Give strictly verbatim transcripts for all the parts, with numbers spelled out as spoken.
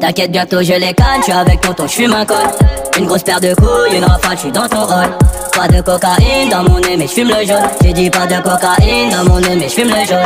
T'inquiète, bientôt je les canne, j'suis avec tonton, j'fume un col. Une grosse paire de couilles, une rafale, j'suis dans ton rôle. Pas de cocaïne dans mon nez, mais j'fume le jaune. J'ai dit pas de cocaïne dans mon nez, mais j'fume le jaune.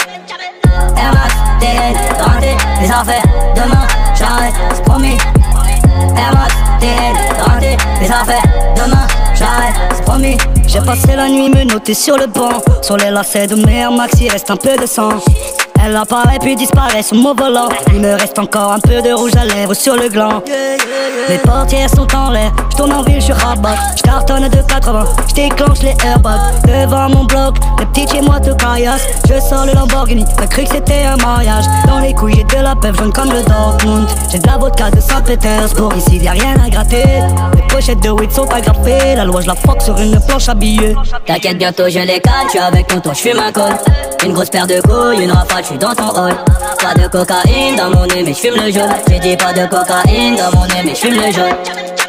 Air Max, T N, rentré, les affaires, demain, j'arrête, c'est promis. Air Max, T N, rentré, les affaires, demain, j'arrête, c'est promis. J'ai passé la nuit menottée sur le banc. Sur les lacets de mes Air Max, il reste un peu de sang. Elle apparaît puis disparaît sur mon volant. Il me reste encore un peu de rouge à lèvres sur le gland. Les portières sont en l'air, j'tourne en ville, j'suis rabat. J'cartonne de quatre-vingts, j'déclenche les airbags. Devant mon bloc, les petits chez moi te caillassent. Je sors le Lamborghini, t'as cru que c'était un mariage. Dans les couilles j'ai de la peuple jaune comme le Dortmund. J'ai de la vodka de Saint-Pétersbourg, ici y'a rien à gratter. Les pochettes de weed sont agrafées, la loi je la fuck sur une planche habillée. T'inquiète, bientôt je les calme, j'suis avec tonton, j'fume un col. Une grosse paire de couilles, une rafale, j'suis dans ton rôle. Pas de cocaïne dans mon nez, mais j'fume le jaune. J'ai dit pas de cocaïne dans mon nez, mais j'fume le jaune.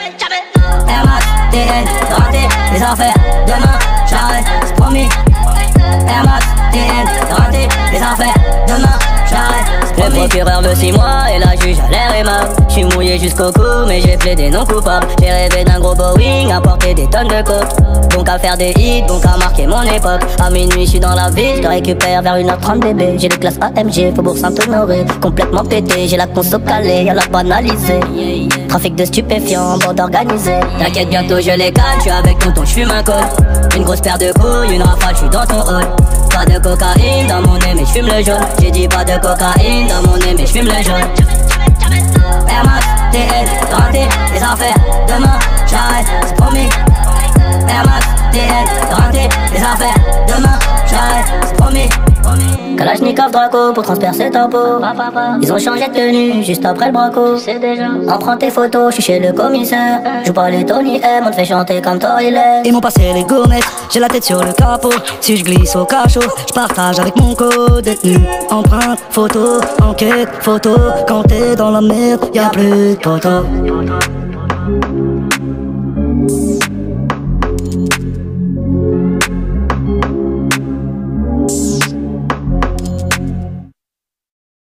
Air Max, T N, rentré, les affaires, demain, j'arrête, c'est promis. Air Max, T N, rentré, les affaires, demain, j'arrête, c'est promis. Le procureur veut six mois et la juge a l'air aimable. J'suis mouillé jusqu'au cou, mais j'ai plaidé non coupable. J'ai rêvé d'un gros Boeing, à porter des tonnes de coke. Donc à faire des hits, donc à marquer mon époque. À minuit, j'suis dans la ville, j'te récupère vers une heure trente bébé. J'ai les classes A M G, Faubourg Saint-Honoré. Complètement pété, j'ai la conso calée, y'a la banalisée. Trafic de stupéfiants, bande organisée. T'inquiète, bientôt je les calme, j'suis avec tonton, j'fume un col. Une grosse paire de couilles, une rafale, j'suis dans ton hall. Pas de cocaïne dans mon nez, mais j'fume le jaune. J'ai dit pas de cocaïne dans mon nez, mais j'fume le jaune. Air Max, T N, rentré, les affaires, demain, j'arrête, c'est promis. Air Max, T N, rentré, les affaires, demain, j'arrête, c'est promis. Kalachnikov Draco pour transpercer ta peau. Ils ont changé de tenue juste après le braco. En prend tes photos, je suis chez le commissaire. Joue pas les Tony M, on te fait chanter comme Toilet. Ils m'ont passé les gourmettes, j'ai la tête sur le capot. Si je glisse au cachot, je partage avec mon co-détenu. Empreinte, photo, enquête, photo. Quand t'es dans la merde, y'a plus de poteaux.